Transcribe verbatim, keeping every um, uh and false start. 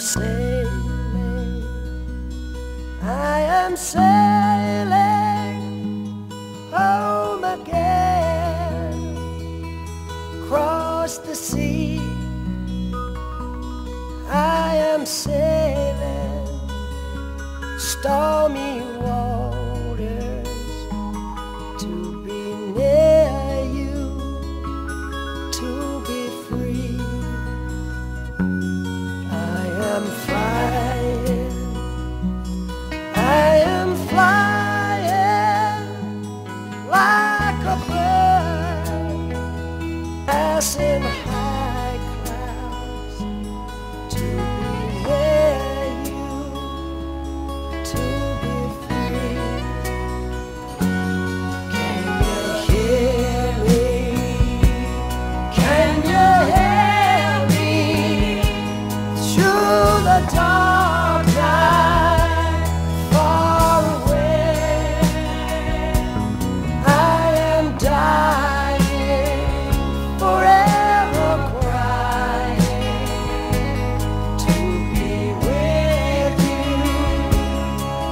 sailing, I am sailing home again, across the sea. I am sailing stormy waters to be near you, to be free. I am flying, I am flying like a bird passing high.